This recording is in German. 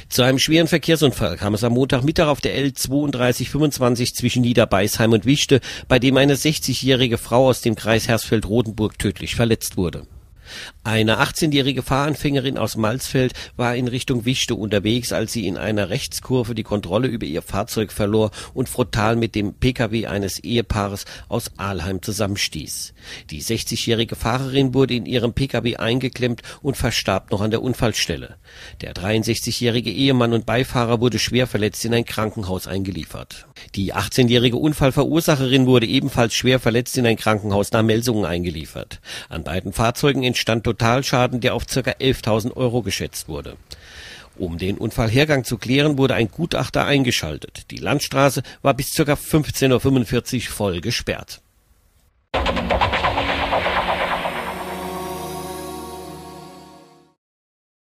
Zu einem schweren Verkehrsunfall kam es am Montagmittag auf der L 3225 zwischen Niederbeisheim und Wichte, bei dem eine 60-jährige Frau aus dem Kreis Hersfeld-Rotenburg tödlich verletzt wurde. Eine 18-jährige Fahranfängerin aus Malsfeld war in Richtung Wichte unterwegs, als sie in einer Rechtskurve die Kontrolle über ihr Fahrzeug verlor und frontal mit dem Pkw eines Ehepaares aus Alheim zusammenstieß. Die 60-jährige Fahrerin wurde in ihrem Pkw eingeklemmt und verstarb noch an der Unfallstelle. Der 63-jährige Ehemann und Beifahrer wurde schwer verletzt in ein Krankenhaus eingeliefert. Die 18-jährige Unfallverursacherin wurde ebenfalls schwer verletzt in ein Krankenhaus nach Melsungen eingeliefert. An beiden Fahrzeugen entstand Totalschaden, der auf ca. 11.000 € geschätzt wurde. Um den Unfallhergang zu klären, wurde ein Gutachter eingeschaltet. Die Landstraße war bis ca. 15:45 Uhr voll gesperrt.